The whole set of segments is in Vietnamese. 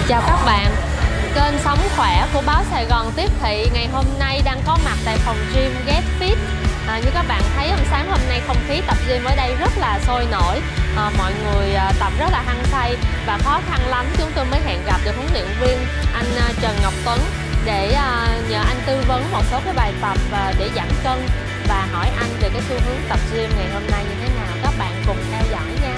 Chào các bạn, kênh Sống Khỏe của báo Sài Gòn tiếp thị ngày hôm nay đang có mặt tại phòng gym Get Fit. Như các bạn thấy sáng hôm nay không khí tập gym ở đây rất là sôi nổi, mọi người tập rất là hăng say và khó khăn lắm chúng tôi mới hẹn gặp được huấn luyện viên anh Trần Ngọc Tuấn để nhờ anh tư vấn một số cái bài tập để giảm cân và hỏi anh về cái xu hướng tập gym ngày hôm nay như thế nào. Các bạn cùng theo dõi nha.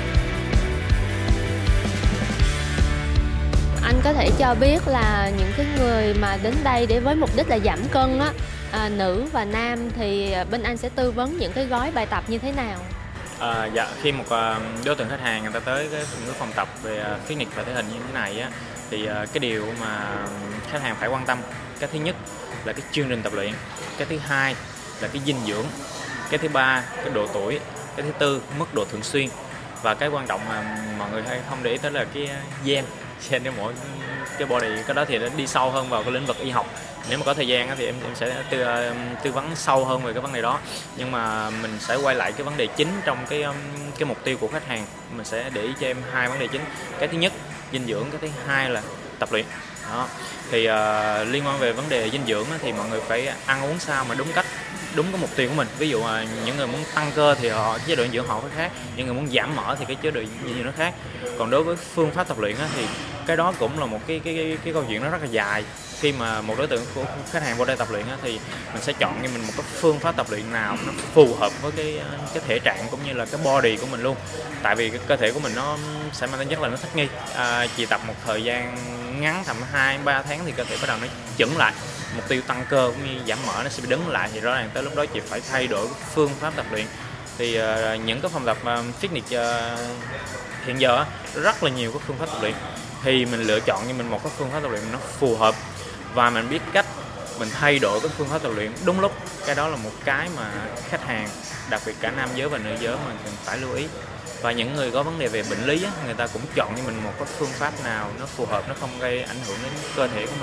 Anh có thể cho biết là những cái người mà đến đây để với mục đích là giảm cân á, nữ và nam thì bên anh sẽ tư vấn những cái gói bài tập như thế nào? Dạ, khi một đối tượng khách hàng người ta tới cái phòng tập về fitness và thể hình như thế này á, thì cái điều mà khách hàng phải quan tâm, cái thứ nhất là cái chương trình tập luyện, cái thứ hai là cái dinh dưỡng, cái thứ ba cái độ tuổi, cái thứ tư mức độ thường xuyên, và cái quan trọng mà mọi người hay không để ý tới là cái gen cho mỗi cái body. Cái đó thì nó đi sâu hơn vào cái lĩnh vực y học. Nếu mà có thời gian thì em sẽ tư vấn sâu hơn về cái vấn đề đó, nhưng mà mình sẽ quay lại cái vấn đề chính trong cái mục tiêu của khách hàng. Mình sẽ để ý cho em hai vấn đề chính, cái thứ nhất dinh dưỡng, cái thứ hai là tập luyện đó. Thì liên quan về vấn đề dinh dưỡng thì mọi người phải ăn uống sao mà đúng cách, đúng cái mục tiêu của mình. Ví dụ những người muốn tăng cơ thì chế độ dinh dưỡng họ phải khác, những người muốn giảm mỡ thì cái chế độ dinh dưỡng nó khác. Còn đối với phương pháp tập luyện thì cái đó cũng là một cái câu chuyện nó rất là dài. Khi mà một đối tượng của khách hàng vô đây tập luyện thì mình sẽ chọn cho mình một cái phương pháp tập luyện nào nó phù hợp với cái thể trạng cũng như là cái body của mình luôn. Tại vì cái cơ thể của mình nó sẽ mang tính chất là nó thích nghi, chỉ tập một thời gian ngắn tầm 2-3 tháng thì cơ thể bắt đầu nó chững lại, mục tiêu tăng cơ cũng như giảm mỡ nó sẽ bị đứng lại, thì rõ ràng tới lúc đó chị phải thay đổi phương pháp tập luyện. Thì những cái phòng tập fitness hiện giờ rất là nhiều các phương pháp tập luyện, thì mình lựa chọn cho mình một cái phương pháp tập luyện nó phù hợp và mình biết cách mình thay đổi cái phương pháp tập luyện đúng lúc. Cái đó là một cái mà khách hàng, đặc biệt cả nam giới và nữ giới mà cần phải lưu ý. Và những người có vấn đề về bệnh lý người ta cũng chọn cho mình một cái phương pháp nào nó phù hợp, nó không gây ảnh hưởng đến cơ thể của mình.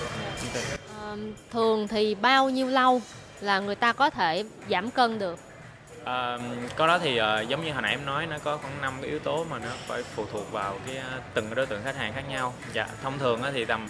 Thường thì bao nhiêu lâu là người ta có thể giảm cân được? Có đó thì giống như hồi nãy em nói, nó có khoảng 5 cái yếu tố mà nó phải phụ thuộc vào từng cái đối tượng khách hàng khác nhau. Dạ, thông thường thì tầm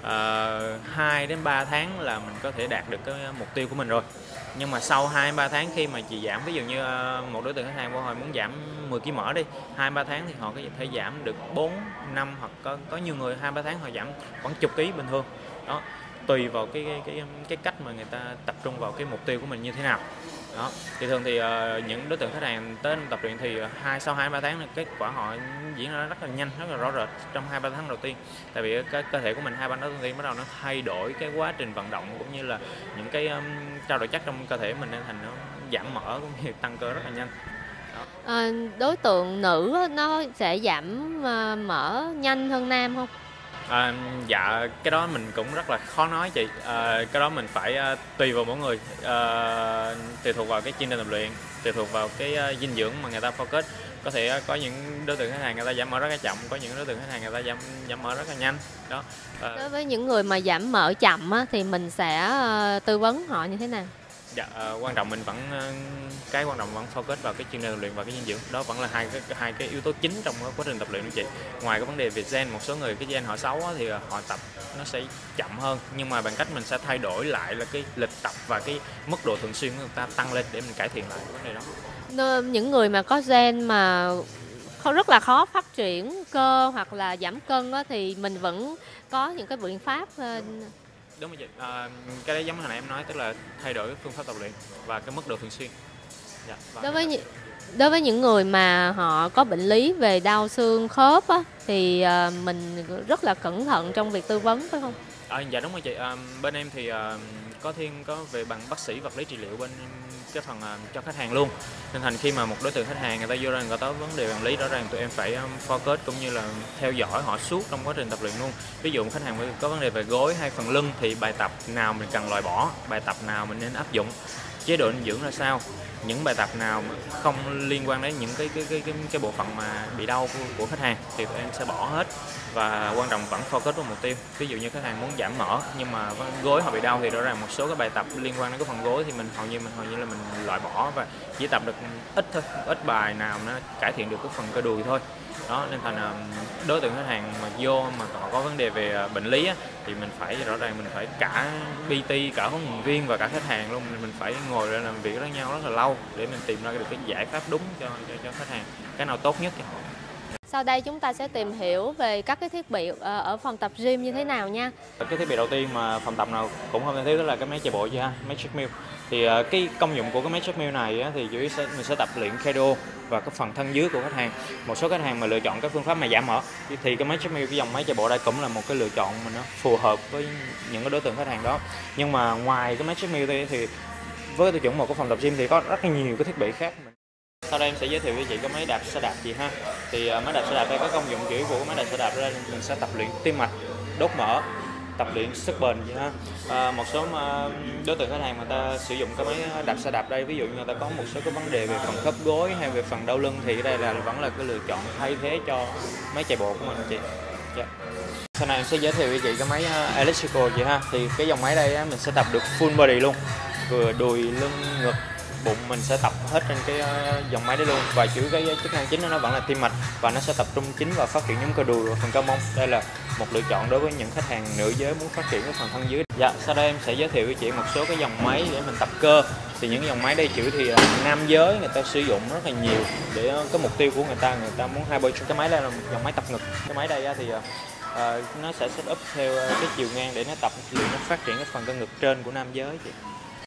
2 đến 3 tháng là mình có thể đạt được cái mục tiêu của mình rồi. Nhưng mà sau 2-3 tháng khi mà chị giảm, ví dụ như một đối tượng khách hàng của họ muốn giảm 10 kg mỡ đi, 2-3 tháng thì họ có thể giảm được 4-5, hoặc có nhiều người 2-3 tháng họ giảm khoảng chục ký bình thường. Đó, tùy vào cái cách mà người ta tập trung vào cái mục tiêu của mình như thế nào. Đó, thì thường thì những đối tượng khách hàng tới tập luyện thì sau 2-3 tháng là kết quả họ diễn ra rất là nhanh, rất là rõ rệt trong 2-3 tháng đầu tiên. Tại vì cái cơ thể của mình 2-3 tháng đầu tiên bắt đầu nó thay đổi cái quá trình vận động cũng như là những cái trao đổi chất trong cơ thể mình, nên thành nó giảm mỡ cũng như tăng cơ rất là nhanh. Đối tượng nữ nó sẽ giảm mỡ nhanh hơn nam không? Dạ, cái đó mình cũng rất là khó nói chị. Cái đó mình phải tùy vào mỗi người, tùy thuộc vào cái chương trình tập luyện, tùy thuộc vào cái dinh dưỡng mà người ta focus. Có thể có những đối tượng khách hàng người ta giảm mỡ rất là chậm, có những đối tượng khách hàng người ta giảm mỡ rất là nhanh. Đó. Đối với những người mà giảm mỡ chậm thì mình sẽ tư vấn họ như thế nào? Dạ, quan trọng mình vẫn cái quan trọng vẫn focus vào cái chương trình tập luyện và cái dinh dưỡng. Đó vẫn là hai cái yếu tố chính trong quá trình tập luyện của chị. Ngoài cái vấn đề về gen, một số người cái gen họ xấu thì họ tập nó sẽ chậm hơn, nhưng mà bằng cách mình sẽ thay đổi lại là cái lịch tập và cái mức độ thường xuyên của người ta tăng lên để mình cải thiện lại cái vấn đề đó. Những người mà có gen mà rất là khó phát triển cơ hoặc là giảm cân thì mình vẫn có những cái biện pháp. Đúng rồi chị, cái đấy giống hồi nãy em nói, tức là thay đổi cái phương pháp tập luyện và cái mức độ thường xuyên. Dạ, Đối với những người mà họ có bệnh lý về đau xương khớp thì mình rất là cẩn thận trong việc tư vấn, phải không? Dạ đúng rồi chị, bên em thì có về bằng bác sĩ vật lý trị liệu bên cái phần cho khách hàng luôn. Nên thành khi mà một đối tượng khách hàng người ta vô ra người ta có vấn đề bệnh lý, rõ ràng tụi em phải focus cũng như là theo dõi họ suốt trong quá trình tập luyện luôn. Ví dụ khách hàng có vấn đề về gối hay phần lưng thì bài tập nào mình cần loại bỏ, bài tập nào mình nên áp dụng, chế độ dinh dưỡng ra sao, những bài tập nào mà không liên quan đến những cái bộ phận mà bị đau của khách hàng thì tụi em sẽ bỏ hết, và quan trọng vẫn focus vào mục tiêu. Ví dụ như khách hàng muốn giảm mỡ nhưng mà gối họ bị đau thì rõ ràng một số cái bài tập liên quan đến cái phần gối thì mình hầu như là mình loại bỏ, và chỉ tập được ít thôi, ít bài nào nó cải thiện được cái phần cơ đùi thôi. Đó, nên thành đối tượng khách hàng mà vô mà họ có vấn đề về bệnh lý á, thì mình phải rõ ràng mình phải cả PT, cả huấn luyện viên và cả khách hàng luôn, mình phải ngồi ra làm việc với nhau rất là lâu để mình tìm ra được cái giải pháp đúng cho khách hàng, cái nào tốt nhất cho họ. Sau đây chúng ta sẽ tìm hiểu về các cái thiết bị ở phòng tập gym như thế nào nha. Cái thiết bị đầu tiên mà phòng tập nào cũng không thể thiếu đó là cái máy chạy bộ chứ ha, máy treadmill. Thì cái công dụng của cái máy treadmill này á, thì chủ yếu mình sẽ tập luyện cardio và cái phần thân dưới của khách hàng. Một số khách hàng mà lựa chọn cái phương pháp mà giảm mỡ thì cái máy treadmill, cái dòng máy chạy bộ đây cũng là một cái lựa chọn mà nó phù hợp với những cái đối tượng khách hàng đó. Nhưng mà ngoài cái máy treadmill thì với tiêu chuẩn một cái phòng tập gym thì có rất là nhiều cái thiết bị khác. Sau đây em sẽ giới thiệu với chị cái máy đạp xe đạp chị ha. Thì máy đạp xe đạp đây có công dụng chủ yếu của cái máy đạp xe đạp ra mình sẽ tập luyện tim mạch, đốt mỡ, tập luyện sức bền chị ha. Một số đối tượng khách hàng mà ta sử dụng cái máy đạp xe đạp đây, ví dụ như người ta có một số cái vấn đề về phần khớp gối hay về phần đau lưng thì đây vẫn là cái lựa chọn thay thế cho máy chạy bộ của mình chị. Yeah. Sau này em sẽ giới thiệu với chị cái máy electrical chị ha. Thì cái dòng máy đây mình sẽ tập được full body luôn, vừa đùi, lưng, ngực, bụng mình sẽ tập hết trên cái dòng máy đấy luôn, và chủ cái chức năng chính nó vẫn là tim mạch, và nó sẽ tập trung chính vào phát triển nhóm cơ đùi và phần cơ mông. Đây là một lựa chọn đối với những khách hàng nữ giới muốn phát triển cái phần thân dưới. Dạ, sau đây em sẽ giới thiệu với chị một số cái dòng máy để mình tập cơ. Thì những dòng máy đây chủ thì nam giới người ta sử dụng rất là nhiều để cái mục tiêu của người ta muốn hai body. Cái máy đây là một dòng máy tập ngực. Cái máy đây thì nó sẽ set up theo cái chiều ngang để nó tập luyện, nó phát triển cái phần cơ ngực trên của nam giới chị.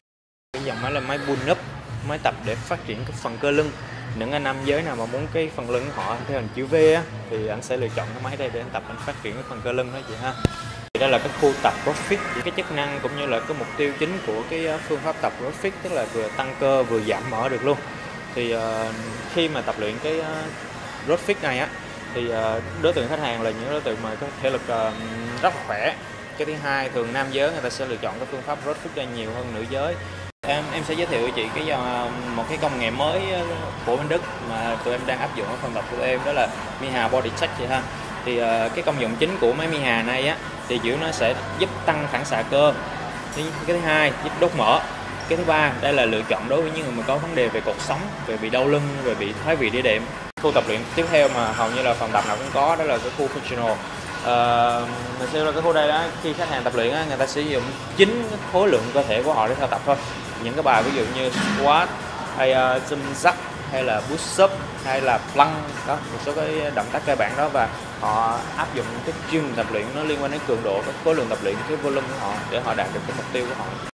Cái dòng máy là máy pull up, máy tập để phát triển cái phần cơ lưng. Những anh nam giới nào mà muốn cái phần lưng của họ theo hình chữ V á, thì anh sẽ lựa chọn cái máy đây để anh tập, anh phát triển cái phần cơ lưng đó chị ha. Thì đây là cái khu tập CrossFit, cái chức năng cũng như là cái mục tiêu chính của cái phương pháp tập CrossFit, tức là vừa tăng cơ vừa giảm mỡ được luôn. Thì khi mà tập luyện cái CrossFit này á, thì đối tượng khách hàng là những đối tượng mà có thể lực rất là khỏe. Cái thứ hai, thường nam giới người ta sẽ lựa chọn cái phương pháp CrossFit đây nhiều hơn nữ giới. Em sẽ giới thiệu với chị một cái công nghệ mới của bên Đức mà tụi em đang áp dụng ở phòng tập của tụi em, đó là Miha Body Check chị ha. Thì cái công dụng chính của máy Miha này á thì chủ nó sẽ giúp tăng phản xạ cơ. Cái thứ hai, giúp đốt mỡ. Cái thứ ba, đây là lựa chọn đối với những người mà có vấn đề về cột sống, về bị đau lưng, về bị thoái vị đĩa đệm. Khu tập luyện tiếp theo mà hầu như là phòng tập nào cũng có, đó là cái khu functional. Mình xem là cái khu đây đó, khi khách hàng tập luyện á, người ta sử dụng chính cái khối lượng cơ thể của họ để theo tập thôi. Những cái bài ví dụ như squat hay jump jack hay là push up hay là plank đó, một số cái động tác cơ bản đó, và họ áp dụng cái chương tập luyện nó liên quan đến cường độ, cái khối lượng tập luyện, cái volume của họ để họ đạt được cái mục tiêu của họ.